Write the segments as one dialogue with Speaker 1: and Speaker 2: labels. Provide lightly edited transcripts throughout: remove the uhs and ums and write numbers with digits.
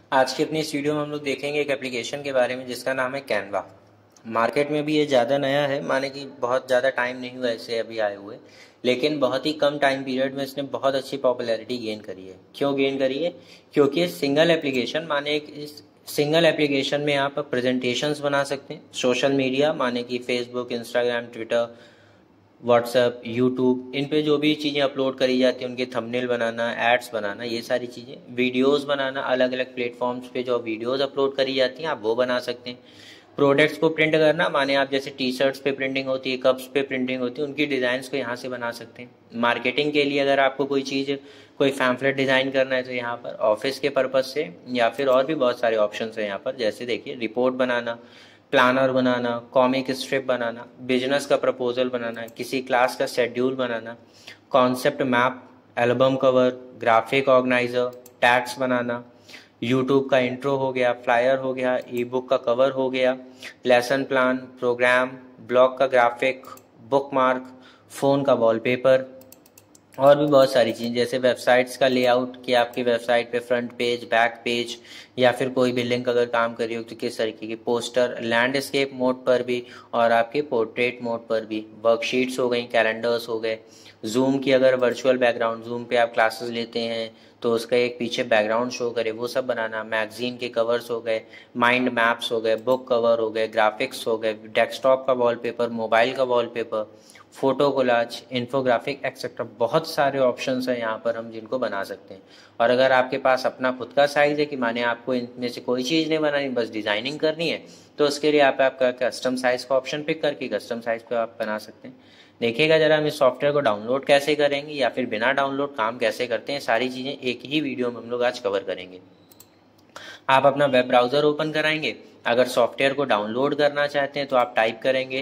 Speaker 1: आज की अपनी इस वीडियो में हम लोग देखेंगे एक एप्लीकेशन के बारे में जिसका नाम है कैनवा। मार्केट में भी ये ज़्यादा नया है, माने कि बहुत ज़्यादा टाइम नहीं हुआ इसे अभी आए हुए, लेकिन बहुत ही कम टाइम पीरियड में इसने बहुत अच्छी पॉपुलैरिटी गेन करी है। क्यों गेन करी है? क्योंकि ये सिंगल एप्लीकेशन, माने एक इस सिंगल एप्लीकेशन में आप प्रेजेंटेशंस बना सकते हैं। सोशल मीडिया माने कि Facebook, Instagram, Twitter, WhatsApp, YouTube, इन पे जो भी चीज़ें अपलोड करी जाती हैं उनके थंबनेल बनाना, एड्स बनाना, ये सारी चीज़ें, वीडियोस बनाना, अलग अलग प्लेटफॉर्म्स पे जो वीडियोस अपलोड करी जाती हैं आप वो बना सकते हैं। प्रोडक्ट्स को प्रिंट करना, माने आप जैसे टी शर्ट्स पे प्रिंटिंग होती है, कप्स पे प्रिंटिंग होती है, उनकी डिज़ाइंस को यहाँ से बना सकते हैं। मार्केटिंग के लिए अगर आपको कोई चीज़, कोई पैम्फलेट डिज़ाइन करना है तो यहाँ पर ऑफिस के पर्पज़ से, या फिर और भी बहुत सारे ऑप्शन हैं यहाँ पर। जैसे देखिए, रिपोर्ट बनाना, प्लानर बनाना, कॉमिक स्ट्रिप बनाना, बिजनेस का प्रपोजल बनाना, किसी क्लास का शेड्यूल बनाना, concept map, album cover, graphic organiser, tags बनाना, यूट्यूब का इंट्रो हो गया, फ्लायर हो गया, ई बुक का कवर हो गया, लेसन प्लान, प्रोग्राम, ब्लॉग का ग्राफिक, बुक मार्क, फ़ोन का वॉलपेपर, और भी बहुत सारी चीज़ें जैसे वेबसाइट्स का लेआउट, कि आपकी वेबसाइट पे फ्रंट पेज, बैक पेज, या फिर कोई भी लिंक अगर काम कर रही हो तो किस तरीके की पोस्टर, लैंडस्केप मोड पर भी और आपके पोर्ट्रेट मोड पर भी, वर्कशीट्स हो गई, कैलेंडर्स हो गए, जूम की अगर वर्चुअल बैकग्राउंड, जूम पे आप क्लासेस लेते हैं तो उसका एक पीछे बैकग्राउंड शो करे, वो सब बनाना, मैगजीन के कवर्स हो गए, माइंड मैप्स हो गए, बुक कवर हो गए, ग्राफिक्स हो गए, डेस्कटॉप का वॉलपेपर, मोबाइल का wallpaper, photo collage, infographic etcetera, बहुत सारे ऑप्शंस हैं यहाँ पर हम जिनको बना सकते हैं। और अगर आपके पास अपना खुद का साइज है कि माने आपको इनमें से कोई चीज़ नहीं बनानी, बस डिजाइनिंग करनी है, तो उसके लिए आप आपका कस्टम साइज का ऑप्शन पिक करके कस्टम साइज पे आप बना सकते हैं। देखिएगा जरा हम इस सॉफ्टवेयर को डाउनलोड कैसे करेंगे या फिर बिना डाउनलोड काम कैसे करते हैं, सारी चीज़ें एक ही वीडियो में हम लोग आज कवर करेंगे। आप अपना वेब ब्राउज़र ओपन कराएंगे, अगर सॉफ्टवेयर को डाउनलोड करना चाहते हैं तो आप टाइप करेंगे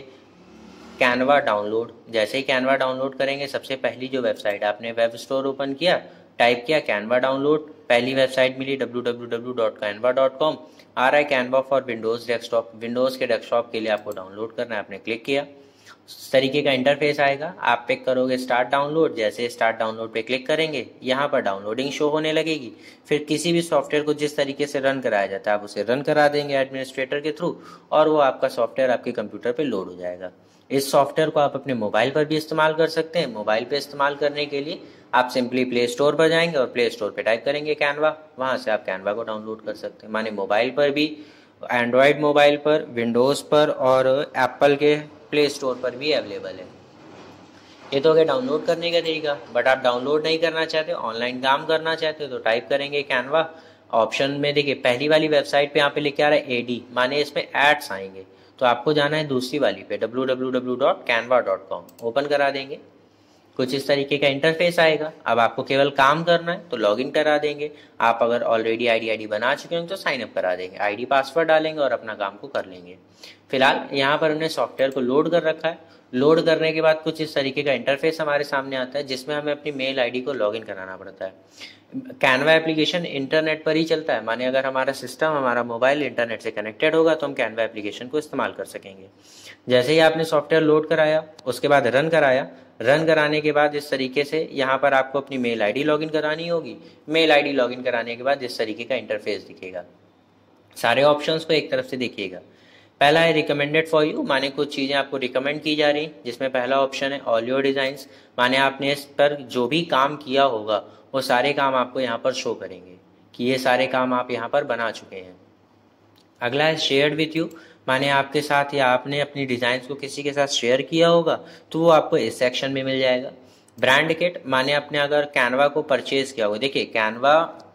Speaker 1: कैनवा डाउनलोड। जैसे ही कैनवा डाउनलोड करेंगे, सबसे पहली जो वेबसाइट आपने वेब स्टोर ओपन किया, टाइप किया कैनवा डाउनलोड, पहली वेबसाइट मिली www.canva.com। आ रहा है Canva for Windows desktop, Windows के डेस्कटॉप के लिए आपको डाउनलोड करना है, आपने क्लिक किया, इस तरीके का इंटरफेस आएगा। आप पिक करोगे स्टार्ट डाउनलोड, जैसे स्टार्ट डाउनलोड पे क्लिक करेंगे यहाँ पर डाउनलोडिंग शो होने लगेगी। फिर किसी भी सॉफ्टवेयर को जिस तरीके से रन कराया जाता है आप उसे रन करा देंगे एडमिनिस्ट्रेटर के थ्रू, और वो आपका सॉफ्टवेयर आपके कंप्यूटर पे लोड हो जाएगा। इस सॉफ्टवेयर को आप अपने मोबाइल पर भी इस्तेमाल कर सकते हैं। मोबाइल पे इस्तेमाल करने के लिए आप सिंपली प्ले स्टोर पर जाएंगे और प्ले स्टोर पे टाइप करेंगे कैनवा, वहाँ से आप कैनवा को डाउनलोड कर सकते हैं। माने मोबाइल पर भी, एंड्रॉयड मोबाइल पर, विंडोज़ पर और एप्पल के प्ले स्टोर पर भी अवेलेबल है। ये तो हो गया डाउनलोड करने का तरीका। बट आप डाउनलोड नहीं करना चाहते, ऑनलाइन काम करना चाहते हो तो टाइप करेंगे कैनवा। ऑप्शन में देखिए पहली वाली वेबसाइट पे यहाँ पे लिखे आ रहा है एडी, माने इसमें एड्स आएंगे, तो आपको जाना है दूसरी वाली पे www.canva.com, ओपन करा देंगे। कुछ इस तरीके का इंटरफेस आएगा। अब आपको केवल काम करना है तो लॉगिन करा देंगे। आप अगर ऑलरेडी आईडी बना चुके होंगे तो साइन अप करा देंगे, आईडी पासवर्ड डालेंगे और अपना काम को कर लेंगे। फिलहाल यहाँ पर हमने सॉफ्टवेयर को लोड कर रखा है। लोड करने के बाद कुछ इस तरीके का इंटरफेस हमारे सामने आता है जिसमें हमें अपनी मेल आईडी को लॉगिन कराना पड़ता है। कैनवा एप्लीकेशन इंटरनेट पर ही चलता है, माने अगर हमारा सिस्टम, हमारा मोबाइल इंटरनेट से कनेक्टेड होगा तो हम कैनवा एप्लीकेशन को इस्तेमाल कर सकेंगे। जैसे ही आपने सॉफ्टवेयर लोड कराया, उसके बाद रन कराया, रन कराने के बाद इस तरीके से यहाँ पर आपको अपनी मेल आईडी लॉगिन करानी होगी। मेल आईडी लॉगिन कराने के बाद इस तरीके का इंटरफेस दिखेगा। सारे ऑप्शंस को एक तरफ से देखिएगा। पहला है रिकमेंडेड फॉर यू, माने कुछ चीज़ें आपको रिकमेंड की जा रही, जिसमें पहला ऑप्शन है ऑल योर डिजाइंस, माने आपने इस पर जो भी काम किया होगा वो सारे काम आपको यहाँ पर शो करेंगे कि ये सारे काम आप यहाँ पर बना चुके हैं। अगला है शेयर्ड विथ यू, माने आपके साथ या आपने अपनी डिजाइन्स को किसी के साथ शेयर किया होगा तो वो आपको इस सेक्शन में मिल जाएगा। ब्रांड किट, माने आपने अगर कैनवा को परचेज किया होगा, देखिए कैनवा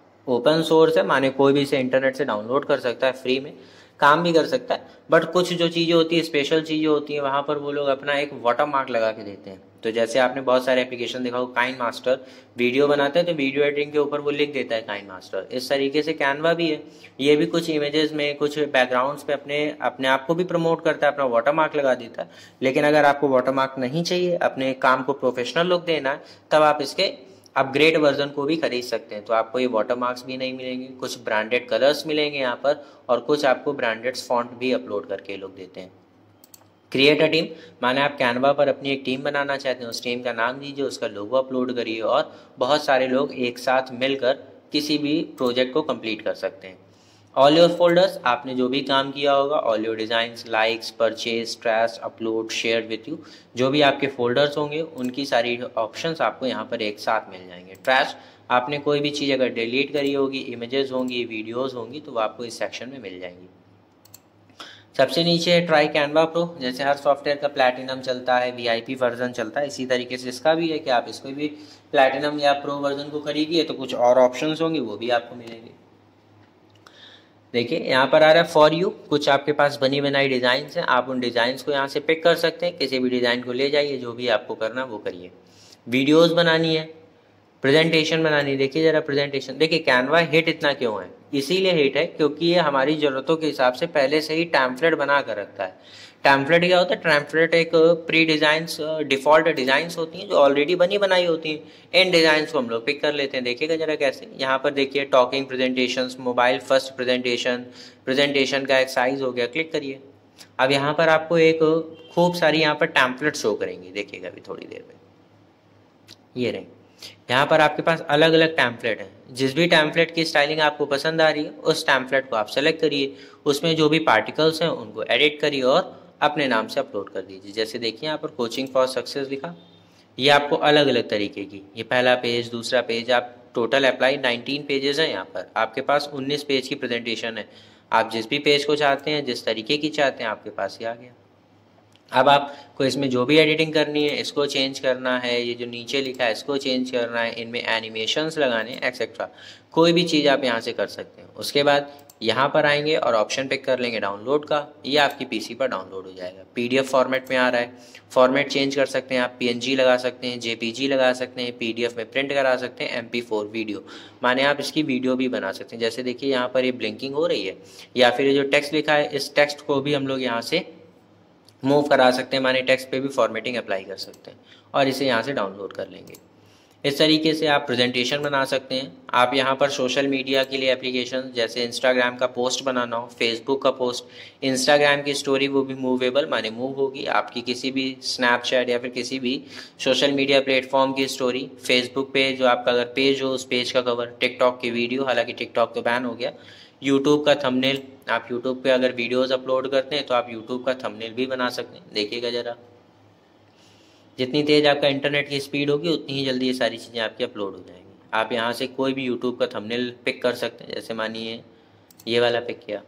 Speaker 1: ओपन सोर्स है, माने कोई भी इसे इंटरनेट से डाउनलोड कर सकता है, फ्री में काम भी कर सकता है। बट कुछ जो चीज़ें होती है, स्पेशल चीज़ें होती हैं, वहाँ पर वो लोग अपना एक वाटर मार्क लगा के देते हैं। तो जैसे आपने बहुत सारे एप्लीकेशन देखा हो, काइन मास्टर वीडियो बनाते हैं तो वीडियो एडिटिंग के ऊपर वो लिख देता है काइन मास्टर। इस तरीके से कैनवा भी है, ये भी कुछ इमेजेस में, कुछ बैकग्राउंड्स पे अपने अपने आप को भी प्रमोट करता है, अपना वाटर मार्क लगा देता है। लेकिन अगर आपको वाटर मार्क नहीं चाहिए, अपने काम को प्रोफेशनल लुक देना है, तब आप इसके अपग्रेड वर्जन को भी खरीद सकते हैं। तो आपको ये वाटर मार्क्स भी नहीं मिलेंगे, कुछ ब्रांडेड कलर्स मिलेंगे यहाँ पर, और कुछ आपको ब्रांडेड फॉन्ट भी अपलोड करके लोग देते हैं। क्रिएट अ टीम, माने आप कैनवा पर अपनी एक टीम बनाना चाहते हैं, उस टीम का नाम दीजिए, उसका लोगो अपलोड करिए और बहुत सारे लोग एक साथ मिलकर किसी भी प्रोजेक्ट को कंप्लीट कर सकते हैं। ऑल योर फोल्डर्स, आपने जो भी काम किया होगा, all your designs, likes, purchase, trash, upload, share with you, जो भी आपके फोल्डर्स होंगे उनकी सारी ऑप्शंस आपको यहाँ पर एक साथ मिल जाएंगे। ट्रैश, आपने कोई भी चीज़ अगर डिलीट करी होगी, इमेजेस होंगी, वीडियोस होंगी, तो वो आपको इस सेक्शन में मिल जाएंगी। सबसे नीचे है ट्राई कैनवा प्रो। जैसे हर सॉफ्टवेयर का प्लैटिनम चलता है, वीआईपी वर्जन चलता है, इसी तरीके से इसका भी है कि आप इसको भी प्लैटिनम या प्रो वर्जन को खरीदिए तो कुछ और ऑप्शंस होंगे वो भी आपको मिलेंगे। देखिए यहाँ पर आ रहा है फॉर यू, कुछ आपके पास बनी बनाई डिज़ाइंस हैं, आप उन डिज़ाइंस को यहाँ से पिक कर सकते हैं, किसी भी डिज़ाइन को ले जाइए, जो भी आपको करना वो करिए। वीडियोस बनानी है, प्रेजेंटेशन बनानी है, देखिए जरा प्रेजेंटेशन, देखिए कैनवा हिट इतना क्यों है, इसीलिए हिट है क्योंकि ये हमारी ज़रूरतों के हिसाब से पहले से ही टैम्पलेट बना कर रखता है। टैम्पलेट क्या होता है? टैम्पलेट एक प्री डिज़ाइंस डिफ़ॉल्ट डिज़ाइंस होती हैं जो ऑलरेडी बनी बनाई होती हैं, इन डिज़ाइंस को हम लोग पिक कर लेते हैं। देखिएगा जरा कैसे, यहाँ पर देखिए talking presentations, mobile first presentation, presentation का एक साइज़ हो गया, क्लिक करिए। अब यहाँ पर आपको एक खूब सारी यहाँ पर टैम्पलेट शो करेंगी, देखिएगा अभी थोड़ी देर में, ये रहे। यहाँ पर आपके पास अलग अलग टैम्पलेट हैं, जिस भी टैम्पलेट की स्टाइलिंग आपको पसंद आ रही है उस टैम्पलेट को आप सेलेक्ट करिए, उसमें जो भी पार्टिकल्स हैं उनको एडिट करिए और अपने नाम से अपलोड कर दीजिए। जैसे देखिए यहाँ पर कोचिंग फॉर सक्सेस लिखा, ये आपको अलग अलग तरीके की, ये पहला पेज, दूसरा पेज, आप टोटल अप्लाई 19 पेजेस हैं, यहाँ पर आपके पास 19 पेज की प्रेजेंटेशन है। आप जिस भी पेज को चाहते हैं, जिस तरीके की चाहते हैं, आपके पास ये आ गया। अब आपको इसमें जो भी एडिटिंग करनी है, इसको चेंज करना है, ये जो नीचे लिखा है इसको चेंज करना है, इनमें एनिमेशंस लगाने हैं एक्सेट्रा, कोई भी चीज़ आप यहाँ से कर सकते हैं। उसके बाद यहाँ पर आएंगे और ऑप्शन पिक कर लेंगे डाउनलोड का, ये आपकी पीसी पर डाउनलोड हो जाएगा। पीडीएफ फॉर्मेट में आ रहा है, फॉर्मेट चेंज कर सकते हैं आप, पीएनजी लगा सकते हैं, जेपीजी लगा सकते हैं, पीडीएफ में प्रिंट करा सकते हैं, MP4 वीडियो, माने आप इसकी वीडियो भी बना सकते हैं। जैसे देखिए यहाँ पर ये ब्लिंकिंग हो रही है, या फिर ये जो टेक्स्ट लिखा है इस टेक्स्ट को भी हम लोग यहाँ से मूव करा सकते हैं, माने टेक्स्ट पे भी फॉर्मेटिंग अप्लाई कर सकते हैं और इसे यहाँ से डाउनलोड कर लेंगे। इस तरीके से आप प्रेजेंटेशन बना सकते हैं। आप यहाँ पर सोशल मीडिया के लिए एप्लीकेशन, जैसे इंस्टाग्राम का पोस्ट बनाना हो, फेसबुक का पोस्ट, इंस्टाग्राम की स्टोरी, वो भी मूवेबल माने मूव होगी, आपकी किसी भी स्नैपचैट या फिर किसी भी सोशल मीडिया प्लेटफॉर्म की स्टोरी, फेसबुक पे जो आपका अगर पेज हो उस पेज का कवर, टिकटॉक की वीडियो, हालांकि टिकटॉक तो बैन हो गया, यूट्यूब का थंबनेल, आप यूट्यूब पे अगर वीडियोस अपलोड करते हैं तो आप यूट्यूब का थंबनेल भी बना सकते हैं। देखिएगा जरा, जितनी तेज़ आपका इंटरनेट की स्पीड होगी उतनी ही जल्दी ये सारी चीज़ें आपकी अपलोड हो जाएंगी। आप यहाँ से कोई भी यूट्यूब का थंबनेल पिक कर सकते हैं, जैसे मानिए ये वाला पिक किया।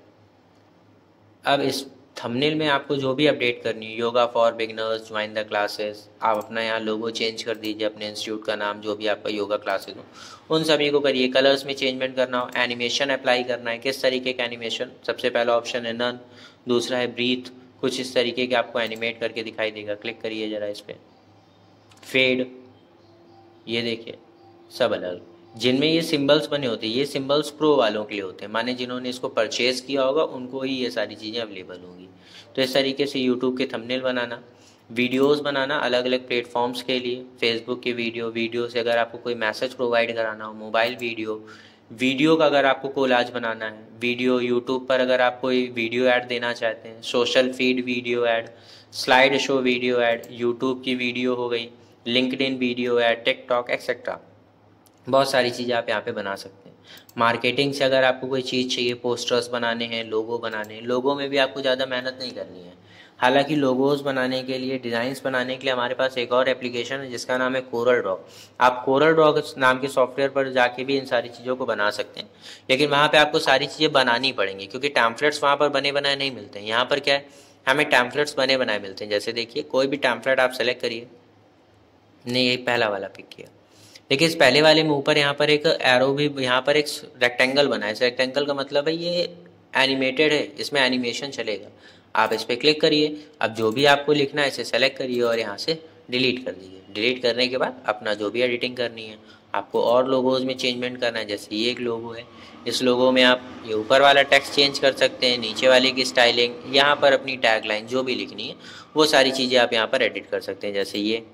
Speaker 1: अब इस थंबनेल में आपको जो भी अपडेट करनी है, yoga for beginners, join the classes, आप अपना यहाँ लोगो चेंज कर दीजिए, अपने इंस्टीट्यूट का नाम, जो भी आपका योगा क्लासेस हो उन सभी को करिए। कलर्स में चेंजमेंट करना हो, एनिमेशन अप्लाई करना है, किस तरीके का एनिमेशन, सबसे पहला ऑप्शन है नन, दूसरा है ब्रीथ, कुछ इस तरीके के आपको एनिमेट करके दिखाई देगा, क्लिक करिए जरा इस पर। फेड, ये देखिए सब अलग, जिनमें ये सिंबल्स बने होते हैं, ये सिंबल्स प्रो वालों के लिए होते हैं, माने जिन्होंने इसको परचेज किया होगा उनको ही ये सारी चीज़ें अवेलेबल होंगी। तो इस तरीके से यूट्यूब के थंबनेल बनाना, वीडियोस बनाना अलग अलग प्लेटफॉर्म्स के लिए, फेसबुक की वीडियो से अगर आपको कोई मैसेज प्रोवाइड कराना हो, मोबाइल वीडियो का अगर आपको कोलाज बनाना है, वीडियो यूट्यूब पर अगर आप कोई वीडियो ऐड देना चाहते हैं, social feed video ad, slide show video ad, YouTube की वीडियो हो गई, LinkedIn video ad, TikTok etcetera, बहुत सारी चीज़ें आप यहाँ पे बना सकते हैं। मार्केटिंग से अगर आपको कोई चीज़ चाहिए, पोस्टर्स बनाने हैं, लोगो बनाने हैं, लोगो में भी आपको ज़्यादा मेहनत नहीं करनी है। हालांकि लोगोज बनाने के लिए, डिज़ाइंस बनाने के लिए हमारे पास एक और एप्लीकेशन है जिसका नाम है कोरल ड्रॉ। आप कोरल ड्रॉ नाम के सॉफ्टवेयर पर जाके भी इन सारी चीज़ों को बना सकते हैं, लेकिन वहाँ पर आपको सारी चीज़ें बनानी पड़ेंगी क्योंकि टैम्पलेट्स वहाँ पर बने बनाए नहीं मिलते हैं। यहाँ पर क्या है, हमें टैम्पलेट्स बने बनाए मिलते हैं। जैसे देखिए कोई भी टैम्पलेट आप सेलेक्ट करिए, नहीं यही पहला वाला पिक किया, देखिए इस पहले वाले में ऊपर यहाँ पर एक एरो भी, यहाँ पर एक रेक्टेंगल बना है, इस रेक्टेंगल का मतलब है ये एनिमेटेड है, इसमें एनिमेशन चलेगा। आप इस पर क्लिक करिए, अब जो भी आपको लिखना है इसे सेलेक्ट करिए और यहाँ से डिलीट कर दीजिए। डिलीट करने के बाद अपना जो भी एडिटिंग करनी है, आपको और लोगोज में चेंजमेंट करना है, जैसे ये एक लोगो है, इस लोगो में आप ये ऊपर वाला टेक्स्ट चेंज कर सकते हैं, नीचे वाले की स्टाइलिंग, यहाँ पर अपनी टैगलाइन जो भी लिखनी है वो सारी चीज़ें आप यहाँ पर एडिट कर सकते हैं। जैसे ये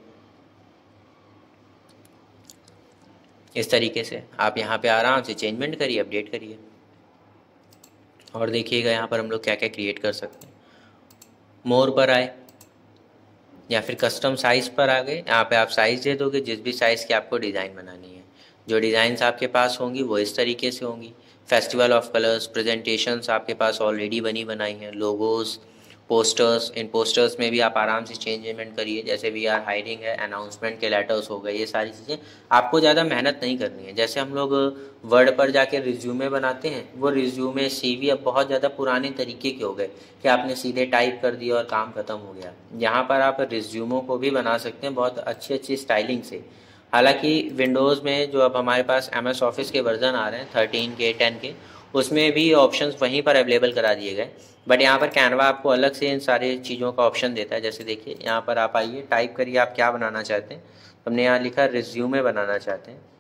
Speaker 1: इस तरीके से आप यहाँ पे आराम से चेंजमेंट करिए, अपडेट करिए और देखिएगा यहाँ पर हम लोग क्या क्या क्रिएट कर सकते हैं। मोर पर आए या फिर कस्टम साइज़ पर आ गए, यहाँ पे आप साइज़ दे दोगे जिस भी साइज़ की आपको डिज़ाइन बनानी है। जो डिज़ाइंस आपके पास होंगी वो इस तरीके से होंगी। फेस्टिवल ऑफ कलर्स, प्रेजेंटेशंस आपके पास ऑलरेडी बनी बनाई हैं, लोगोज, पोस्टर्स, इन पोस्टर्स में भी आप आराम से चेंजमेंट करिए, जैसे वी आर हायरिंग है, अनाउंसमेंट के लेटर्स हो गए, ये सारी चीज़ें आपको ज़्यादा मेहनत नहीं करनी है। जैसे हम लोग वर्ड पर जाके रिज्यूमे बनाते हैं, वो रिज्यूमे CV अब बहुत ज़्यादा पुराने तरीके के हो गए कि आपने सीधे टाइप कर दिया और काम खत्म हो गया। यहाँ पर आप रिज्यूमों को भी बना सकते हैं बहुत अच्छी अच्छी स्टाइलिंग से। हालांकि विंडोज़ में जो अब हमारे पास MS ऑफिस के वर्जन आ रहे हैं 13 के 10 के, उसमें भी ऑप्शंस वहीं पर अवेलेबल करा दिए गए, बट यहाँ पर कैनवा आपको अलग से इन सारी चीज़ों का ऑप्शन देता है। जैसे देखिए यहाँ पर आप आइए, टाइप करिए आप क्या बनाना चाहते हैं। हमने यहाँ लिखा रिज्यूमे बनाना चाहते हैं,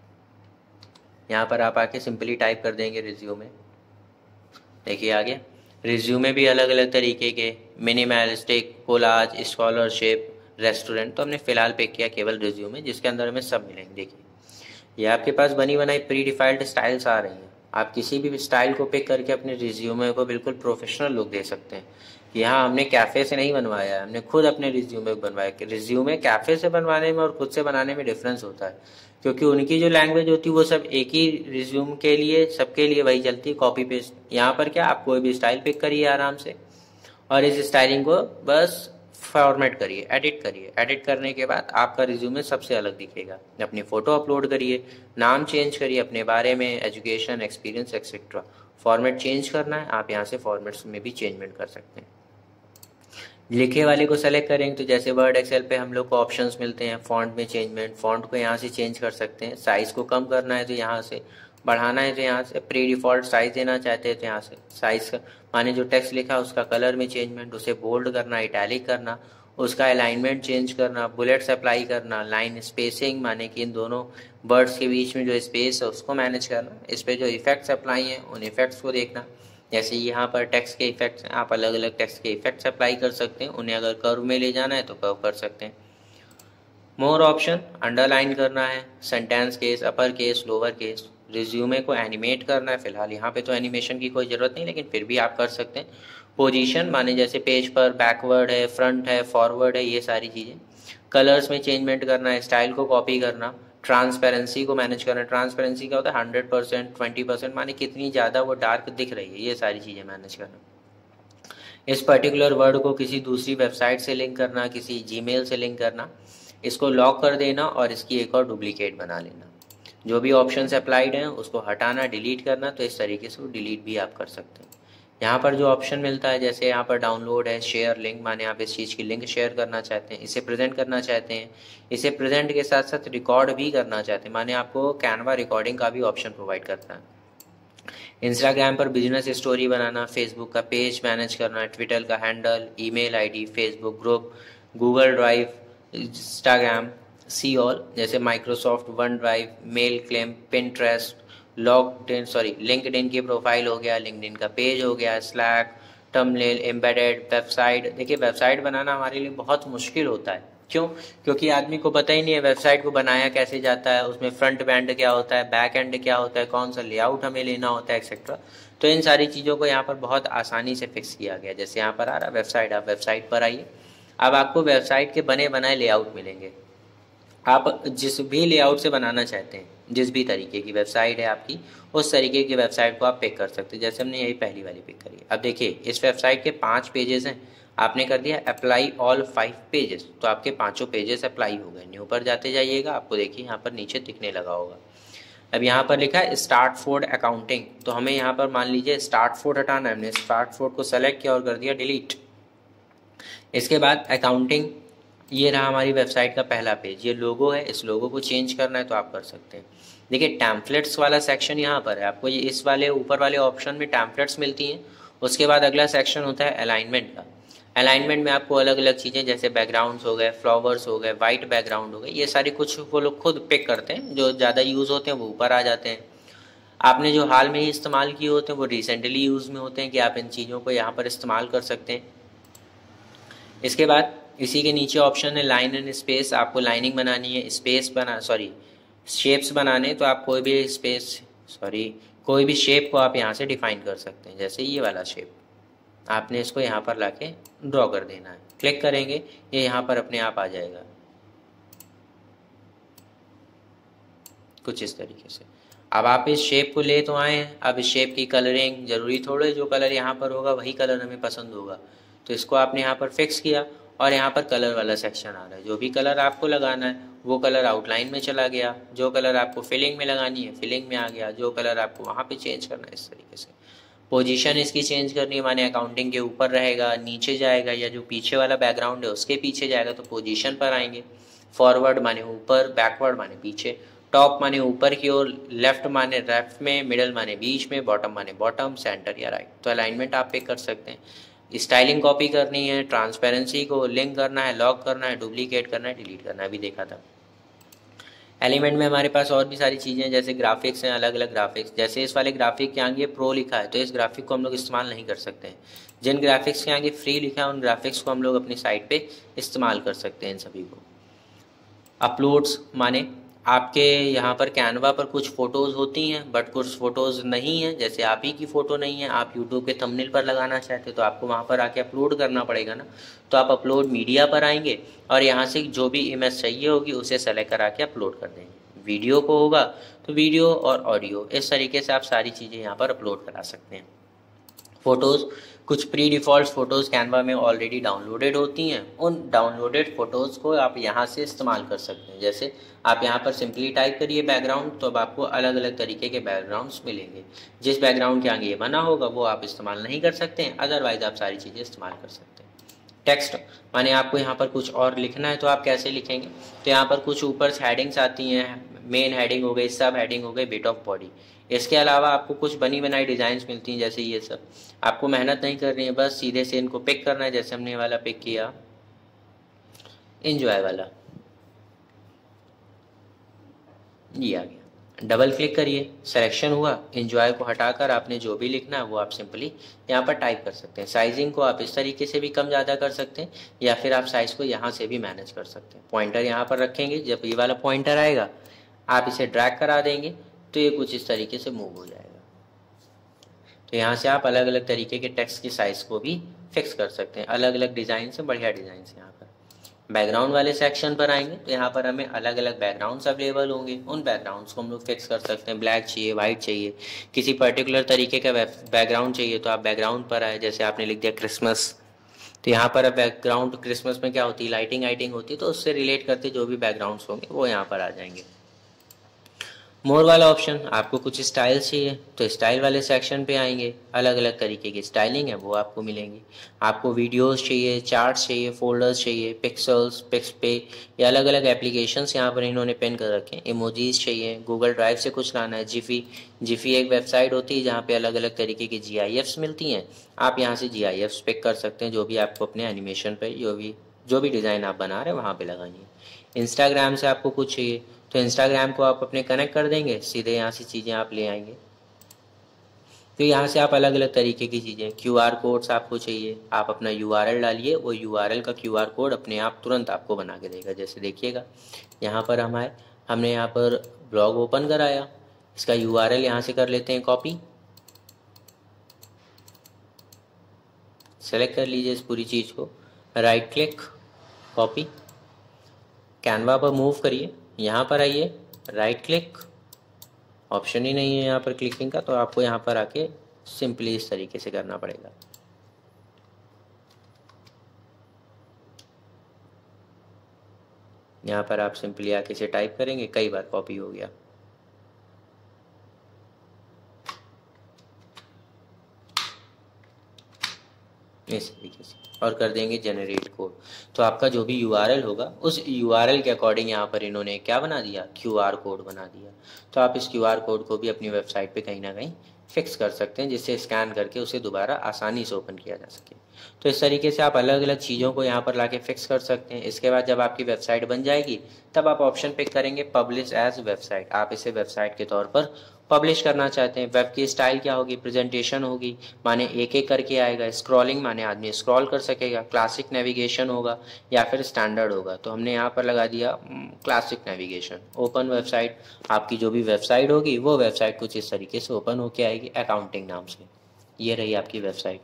Speaker 1: यहाँ पर आप आके सिंपली टाइप कर देंगे रिज्यूमे। देखिए आ गया। रिज्यूमे भी अलग अलग तरीके के, मिनिमलिस्टिक, कोलाज, स्कॉलरशिप, रेस्टोरेंट, तो हमने फ़िलहाल पिक किया केवल रिज्यूमे, जिसके अंदर हमें सब मिलेंगे। देखिए ये आपके पास बनी बनाई प्री डिफाइल्ड स्टाइल्स आ रही हैं, आप किसी भी स्टाइल को पिक करके अपने रिज्यूमे को बिल्कुल प्रोफेशनल लुक दे सकते हैं। यहाँ हमने कैफ़े से नहीं बनवाया है, हमने खुद अपने रिज्यूमे को बनवाया। रिज्यूमे कैफ़े से बनवाने में और खुद से बनाने में डिफरेंस होता है, क्योंकि उनकी जो लैंग्वेज होती है वो सब एक ही रिज्यूम के लिए, सबके लिए वही चलती है, कॉपी पेस्ट। यहाँ पर क्या, आप कोई भी स्टाइल पिक करिए आराम से और इस स्टाइलिंग को बस फॉर्मेट करिए, एडिट करिए। एडिट करने के बाद आपका रिज्यूमे सबसे अलग दिखेगा। अपनी फ़ोटो अपलोड करिए, नाम चेंज करिए अपने बारे में, education, experience etcetera. Format change करना है, आप यहाँ से फॉर्मेट्स में भी चेंजमेंट कर सकते हैं। लिखे वाले को सेलेक्ट करेंगे तो जैसे वर्ड एक्सेल पे हम लोग को ऑप्शंस मिलते हैं, फॉन्ट में चेंजमेंट, फॉन्ट को यहाँ से चेंज कर सकते हैं। साइज़ को कम करना है तो यहाँ से, बढ़ाना है तो यहाँ से, प्री डिफ़ॉल्ट साइज़ देना चाहते हैं तो यहाँ से साइज़ का, माने जो टेक्स्ट लिखा है उसका कलर में चेंजमेंट, उसे बोल्ड करना, इटैलिक करना, उसका अलाइनमेंट चेंज करना, बुलेट्स अप्लाई करना, लाइन स्पेसिंग, माने कि इन दोनों वर्ड्स के बीच में जो स्पेस है उसको मैनेज करना, इस पर जो इफेक्ट्स अप्लाई हैं उन इफेक्ट्स को देखना। जैसे यहाँ पर टेक्स्ट के इफेक्ट्स हैं, आप अलग अलग टेक्स्ट के इफेक्ट्स अप्लाई कर सकते हैं, उन्हें अगर कर्व में ले जाना है तो कर्व कर सकते हैं। मोर ऑप्शन, अंडरलाइन करना है, sentence case, upper case, lower case. Resume को एनिमेट करना है, फिलहाल यहाँ पे तो एनिमेशन की कोई ज़रूरत नहीं, लेकिन फिर भी आप कर सकते हैं। पोजीशन, माने जैसे पेज पर बैकवर्ड है, फ्रंट है, फॉरवर्ड है, ये सारी चीज़ें। कलर्स में चेंजमेंट करना है, स्टाइल को कॉपी करना, ट्रांसपेरेंसी को मैनेज करना है। ट्रांसपेरेंसी क्या होता है, 100%, 20%, माने कितनी ज़्यादा वो डार्क दिख रही है, ये सारी चीज़ें मैनेज करना। इस पर्टिकुलर वर्ड को किसी दूसरी वेबसाइट से लिंक करना, किसी जीमेल से लिंक करना, इसको लॉक कर देना और इसकी एक और डुप्लीकेट बना लेना। जो भी ऑप्शंस अप्लाइड हैं उसको हटाना, डिलीट करना, तो इस तरीके से वो डिलीट भी आप कर सकते हैं। यहाँ पर जो ऑप्शन मिलता है, जैसे यहाँ पर डाउनलोड है, शेयर लिंक, माने आप इस चीज़ की लिंक शेयर करना चाहते हैं, इसे प्रेजेंट करना चाहते हैं, इसे प्रेजेंट के साथ साथ रिकॉर्ड भी करना चाहते हैं, माने आपको कैनवा रिकॉर्डिंग का भी ऑप्शन प्रोवाइड करता है। इंस्टाग्राम पर बिजनेस स्टोरी बनाना, फेसबुक का पेज मैनेज करना, ट्विटर का handle, email ID, Facebook group, Google Drive, Instagram, see all, जैसे Microsoft OneDrive, mail claim, Pinterest, LinkedIn की प्रोफाइल हो गया, लिंक्डइन का पेज हो गया, स्लैक, थंबनेल, एम्बेडेड, वेबसाइट। देखिए वेबसाइट बनाना हमारे लिए बहुत मुश्किल होता है, क्यों? क्योंकि आदमी को पता ही नहीं है वेबसाइट को बनाया कैसे जाता है, उसमें फ्रंट एंड क्या होता है, बैक एंड क्या होता है, कौन सा लेआउट हमें लेना होता है, एक्सेट्रा। तो इन सारी चीज़ों को यहाँ पर बहुत आसानी से फिक्स किया गया। जैसे यहाँ पर आ रहा वेबसाइट, आप वेबसाइट पर आइए, अब आपको वेबसाइट के बने बनाए लेआउट मिलेंगे। आप जिस भी लेआउट से बनाना चाहते हैं, जिस भी तरीके की वेबसाइट है आपकी, उस तरीके की वेबसाइट को आप पिक कर सकते हैं। जैसे हमने यही पहली वाली पिक करी। अब देखिए इस वेबसाइट के 5 पेजेस हैं, आपने कर दिया अप्लाई ऑल 5 पेजेस, तो आपके 5 पेजेस अप्लाई हो गए। न्यू पर जाते जाइएगा, आपको देखिए यहाँ पर नीचे दिखने लगा होगा। अब यहाँ पर लिखा है स्टार्ट फोर्ड अकाउंटिंग, तो हमें यहाँ पर मान लीजिए स्टार्ट फोर्ड हटाना है, हमने स्टार्ट फोर्ड को सेलेक्ट किया और कर दिया डिलीट। इसके बाद अकाउंटिंग, ये रहा हमारी वेबसाइट का पहला पेज, ये लोगो है, इस लोगो को चेंज करना है तो आप कर सकते हैं। देखिए टैम्पलेट्स वाला सेक्शन यहाँ पर है, आपको ये इस वाले ऊपर वाले ऑप्शन में टैम्पलेट्स मिलती हैं। उसके बाद अगला सेक्शन होता है अलाइनमेंट का। अलाइनमेंट में आपको अलग अलग चीज़ें, जैसे बैकग्राउंड्स हो गए, फ्लावर्स हो गए, वाइट बैकग्राउंड हो गए, ये सारी कुछ वो लोग खुद पिक करते हैं, जो ज़्यादा यूज़ होते हैं वो ऊपर आ जाते हैं। आपने जो हाल में ही इस्तेमाल किए होते हैं वो रिसेंटली यूज़ में होते हैं, कि आप इन चीज़ों को यहाँ पर इस्तेमाल कर सकते हैं। इसके बाद इसी के नीचे ऑप्शन है लाइन एंड स्पेस, आपको लाइनिंग बनानी है, शेप्स बनाने, तो आप कोई भी शेप को आप यहाँ से डिफाइन कर सकते हैं। जैसे ये वाला शेप आपने इसको यहाँ पर लाके ड्रॉ कर देना है, क्लिक करेंगे ये यहाँ पर अपने आप आ जाएगा कुछ इस तरीके से। अब आप इस शेप को ले तो आए हैं, अब इस शेप की कलरिंग जरूरी थोड़े जो कलर यहाँ पर होगा वही कलर हमें पसंद होगा, तो इसको आपने यहाँ पर फिक्स किया और यहाँ पर कलर वाला सेक्शन आ रहा है। जो भी कलर आपको लगाना है वो कलर आउटलाइन में चला गया, जो कलर आपको फिलिंग में लगानी है फिलिंग में आ गया, जो कलर आपको वहाँ पे चेंज करना है इस तरीके से। पोजीशन इसकी चेंज करनी है, माने अकाउंटिंग के ऊपर रहेगा, नीचे जाएगा, या जो पीछे वाला बैकग्राउंड है उसके पीछे जाएगा तो पोजीशन पर आएंगे। फॉरवर्ड माने ऊपर, बैकवर्ड माने पीछे, टॉप माने ऊपर की ओर, लेफ्ट माने लेफ्ट में, मिडल माने बीच में, बॉटम माने बॉटम, सेंटर या राइट। तो अलाइनमेंट आप पिक कर सकते हैं। स्टाइलिंग कॉपी करनी है, ट्रांसपेरेंसी को लिंक करना है, लॉक करना है, डुप्लीकेट करना है, डिलीट करना है, अभी देखा था। एलिमेंट में हमारे पास और भी सारी चीज़ें हैं, जैसे ग्राफिक्स हैं, अलग अलग ग्राफिक्स। जैसे इस वाले ग्राफिक के आगे प्रो लिखा है तो इस ग्राफिक को हम लोग इस्तेमाल नहीं कर सकते हैं। जिन ग्राफिक्स के आगे फ्री लिखा है उन ग्राफिक्स को हम लोग अपनी साइट पे इस्तेमाल कर सकते हैं इन सभी को। अपलोड्स माने आपके यहाँ पर कैनवा पर कुछ फ़ोटोज़ होती हैं बट कुछ फ़ोटोज़ नहीं है, जैसे आप ही की फ़ोटो नहीं है, आप यूट्यूब के थंबनेल पर लगाना चाहते तो आपको वहाँ पर आके अपलोड करना पड़ेगा ना। तो आप अपलोड मीडिया पर आएंगे और यहाँ से जो भी इमेज चाहिए होगी उसे सेलेक्ट करा के अपलोड कर देंगे। वीडियो को होगा तो वीडियो और ऑडियो, इस तरीके से आप सारी चीज़ें यहाँ पर अपलोड करा सकते हैं। फ़ोटोज़, कुछ प्री डिफ़ॉल्ट फ़ोटोज़ कैनवा में ऑलरेडी डाउनलोडेड होती हैं, उन डाउनलोडेड फ़ोटोज़ को आप यहाँ से इस्तेमाल कर सकते हैं। जैसे आप यहाँ पर सिंपली टाइप करिए बैकग्राउंड, तो अब आपको अलग अलग तरीके के बैकग्राउंड्स मिलेंगे। जिस बैकग्राउंड के आगे ये बना होगा वो आप इस्तेमाल नहीं कर सकते हैं, अदरवाइज़ आप सारी चीज़ें इस्तेमाल कर सकते हैं। टेक्स्ट माने आपको यहाँ पर कुछ और लिखना है तो आप कैसे लिखेंगे, तो यहाँ पर कुछ ऊपर हेडिंग्स आती हैं, मेन हेडिंग हो गई, सब हेडिंग हो गई, बिट ऑफ बॉडी। इसके अलावा आपको कुछ बनी बनाई डिज़ाइंस मिलती हैं, जैसे ये सब आपको मेहनत नहीं करनी है, बस सीधे से इनको पिक करना है। जैसे हमने ये वाला पिक किया, एंजॉय वाला, ये आ गया। डबल क्लिक करिए, सिलेक्शन हुआ, एंजॉय को हटाकर आपने जो भी लिखना है वो आप सिंपली यहाँ पर टाइप कर सकते हैं। साइजिंग को आप इस तरीके से भी कम ज़्यादा कर सकते हैं या फिर आप साइज़ को यहाँ से भी मैनेज कर सकते हैं। पॉइंटर यहाँ पर रखेंगे, जब ये वाला पॉइंटर आएगा आप इसे ड्रैग करा देंगे तो ये कुछ इस तरीके से मूव हो जाएगा। तो यहाँ से आप अलग अलग तरीके के टेक्स्ट की साइज़ को भी फिक्स कर सकते हैं। अलग अलग डिज़ाइन से, बढ़िया डिज़ाइन से। यहाँ पर बैकग्राउंड वाले सेक्शन पर आएंगे तो यहाँ पर हमें अलग अलग बैकग्राउंड्स अवेलेबल होंगे, उन बैकग्राउंड्स को हम लोग फिक्स कर सकते हैं। ब्लैक चाहिए, वाइट चाहिए, किसी पर्टिकुलर तरीके का बैकग्राउंड चाहिए तो आप बैकग्राउंड पर आए। जैसे आपने लिख दिया क्रिसमस, तो यहाँ पर बैकग्राउंड क्रिसमस में क्या होती है, लाइटिंग आइटिंग होती है, तो उससे रिलेट करते जो भी बैकग्राउंड्स होंगे वो यहाँ पर आ जाएंगे। मोर वाला ऑप्शन, आपको कुछ स्टाइल चाहिए तो स्टाइल वाले सेक्शन पे आएंगे, अलग अलग तरीके की स्टाइलिंग है वो आपको मिलेंगी। आपको वीडियोस चाहिए, चार्ट्स चाहिए, फोल्डर्स चाहिए, पिक्सल्स, पिक्स पे, या अलग अलग एप्लीकेशंस यहाँ पर इन्होंने पिन कर रखे हैं। इमोजीज चाहिए, गूगल ड्राइव से कुछ लाना है, जिफी एक वेबसाइट होती है जहाँ पे अलग अलग तरीके की GIFs मिलती हैं। आप यहाँ से GIFs पिक कर सकते हैं, जो भी आपको अपने एनिमेशन पर जो भी डिज़ाइन आप बना रहे हैं वहाँ पर लगानी है। इंस्टाग्राम से आपको कुछ चाहिए तो इंस्टाग्राम को आप अपने कनेक्ट कर देंगे, सीधे यहाँ से चीज़ें आप ले आएंगे। तो यहाँ से आप अलग अलग तरीके की चीज़ें, QR कोड्स आपको चाहिए, आप अपना URL डालिए, वो URL का QR कोड अपने आप तुरंत आपको बना के देगा। जैसे देखिएगा यहाँ पर हमने यहाँ पर ब्लॉग ओपन कराया, इसका URL यहाँ से कर लेते हैं कॉपी, सेलेक्ट कर लीजिए इस पूरी चीज़ को, राइट क्लिक, कॉपी, कैनवा पर मूव करिए, यहाँ पर आइए, राइट क्लिक, ऑप्शन ही नहीं है यहाँ पर क्लिकिंग का, तो आपको यहाँ पर आके सिंपली इस तरीके से करना पड़ेगा। यहाँ पर आप सिंपली आके इसे टाइप करेंगे, कई बार कॉपी हो गया। इस तरीके से और कर देंगे जनरेट कोड। तो आपका जो भी URL होगा उस URL के अकॉर्डिंग यहाँ पर इन्होंने क्या बना दिया, QR कोड बना दिया। तो आप इस QR कोड को भी अपनी वेबसाइट पे कहीं ना कहीं फिक्स कर सकते हैं, जिससे स्कैन करके उसे दोबारा आसानी से ओपन किया जा सके। तो इस तरीके से आप अलग अलग चीज़ों को यहाँ पर लाके फिक्स कर सकते हैं। इसके बाद जब आपकी वेबसाइट बन जाएगी तब आप ऑप्शन पिक करेंगे पब्लिश एज वेबसाइट। आप इसे वेबसाइट के तौर पर पब्लिश करना चाहते हैं। वेब की स्टाइल क्या होगी, प्रेजेंटेशन होगी, माने एक एक करके आएगा, स्क्रॉलिंग माने आदमी स्क्रॉल कर सकेगा, क्लासिक नेविगेशन होगा या फिर स्टैंडर्ड होगा। तो हमने यहाँ पर लगा दिया क्लासिक नेविगेशन। ओपन वेबसाइट, आपकी जो भी वेबसाइट होगी वो वेबसाइट कुछ इस तरीके से ओपन होके आएगी अकाउंटिंग नाम से। ये रही आपकी वेबसाइट।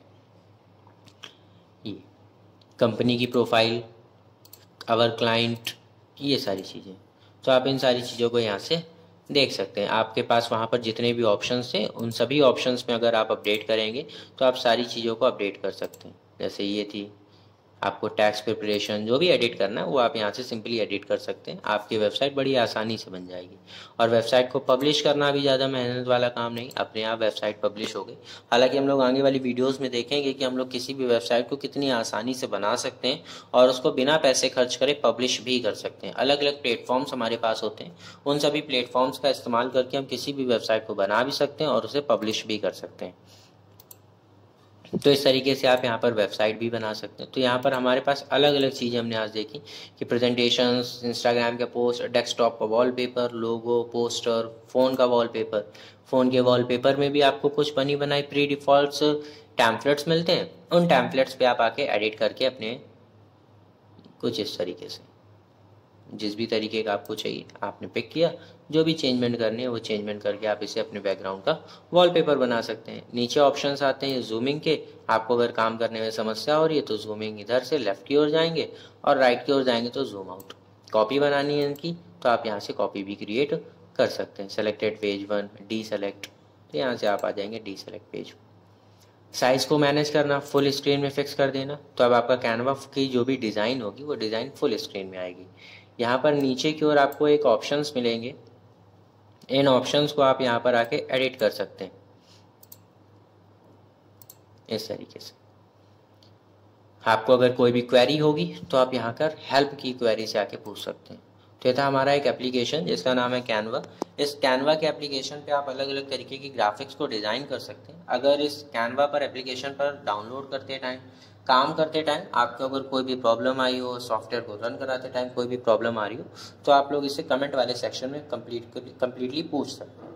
Speaker 1: ये कंपनी की प्रोफाइल, आवर क्लाइंट, ये सारी चीज़ें। तो आप इन सारी चीज़ों को यहाँ से देख सकते हैं। आपके पास वहाँ पर जितने भी ऑप्शंस थे उन सभी ऑप्शंस में अगर आप अपडेट करेंगे तो आप सारी चीज़ों को अपडेट कर सकते हैं। जैसे ये थी, आपको टैक्स प्रिपरेशन जो भी एडिट करना है वो आप यहाँ से सिंपली एडिट कर सकते हैं। आपकी वेबसाइट बड़ी आसानी से बन जाएगी। और वेबसाइट को पब्लिश करना भी ज़्यादा मेहनत वाला काम नहीं, अपने आप वेबसाइट पब्लिश हो गई। हालांकि हम लोग आगे वाली वीडियोस में देखेंगे कि हम लोग किसी भी वेबसाइट को कितनी आसानी से बना सकते हैं और उसको बिना पैसे खर्च करे पब्लिश भी कर सकते हैं। अलग अलग प्लेटफॉर्म्स हमारे पास होते हैं, उन सभी प्लेटफॉर्म्स का इस्तेमाल करके हम किसी भी वेबसाइट को बना भी सकते हैं और उसे पब्लिश भी कर सकते हैं। तो इस तरीके से आप यहाँ पर वेबसाइट भी बना सकते हैं। तो यहाँ पर हमारे पास अलग अलग चीज़ें हमने आज देखी कि प्रेजेंटेशंस, इंस्टाग्राम के पोस्ट, डेस्कटॉप का वॉलपेपर, लोगो, पोस्टर, फ़ोन का वॉलपेपर। फ़ोन के वॉलपेपर में भी आपको कुछ बनी बनाई प्री डिफ़ॉल्ट्स टैम्पलेट्स मिलते हैं। उन टैम्पलेट्स पे आप आके एडिट करके अपने कुछ इस तरीके से जिस भी तरीके का आपको चाहिए आपने पिक किया, जो भी चेंजमेंट करनी है वो चेंजमेंट करके आप इसे अपने बैकग्राउंड का वॉलपेपर बना सकते हैं। नीचे ऑप्शंस आते हैं जूमिंग के। आपको अगर काम करने में समस्या हो रही है तो जूमिंग इधर से लेफ्ट की ओर जाएंगे और राइट की ओर जाएंगे तो जूम आउट। कॉपी बनानी है इनकी तो आप यहाँ से कॉपी भी क्रिएट कर सकते हैं। सेलेक्टेड पेज 1, डी सेलेक्ट, तो यहाँ से आप आ जाएंगे डी सेलेक्ट पेज। साइज को मैनेज करना, फुल स्क्रीन में फिक्स कर देना, तो अब आपका कैनवा की जो भी डिज़ाइन होगी वो डिज़ाइन फुल स्क्रीन में आएगी। यहाँ पर नीचे की ओर आपको एक ऑप्शंस मिलेंगे, इन ऑप्शंस को आप यहाँ पर आके एडिट कर सकते हैं इस तरीके से। आपको अगर कोई भी क्वेरी होगी तो आप यहाँ कर हेल्प की क्वेरी से आके पूछ सकते हैं। तो ये था हमारा एक एप्लीकेशन जिसका नाम है कैनवा। इस कैनवा के एप्लीकेशन पे आप अलग अलग तरीके की ग्राफिक्स को डिज़ाइन कर सकते हैं। अगर इस कैनवा पर एप्लीकेशन पर डाउनलोड करते टाइम, काम करते टाइम आपको अगर कोई भी प्रॉब्लम आई हो, सॉफ्टवेयर को रन कराते टाइम कोई भी प्रॉब्लम आ रही हो, तो आप लोग इसे कमेंट वाले सेक्शन में कम्प्लीटली पूछ सकते हैं।